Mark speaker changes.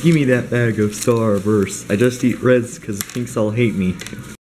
Speaker 1: Give me that bag of Starbursts. I just eat reds because pinks all hate me.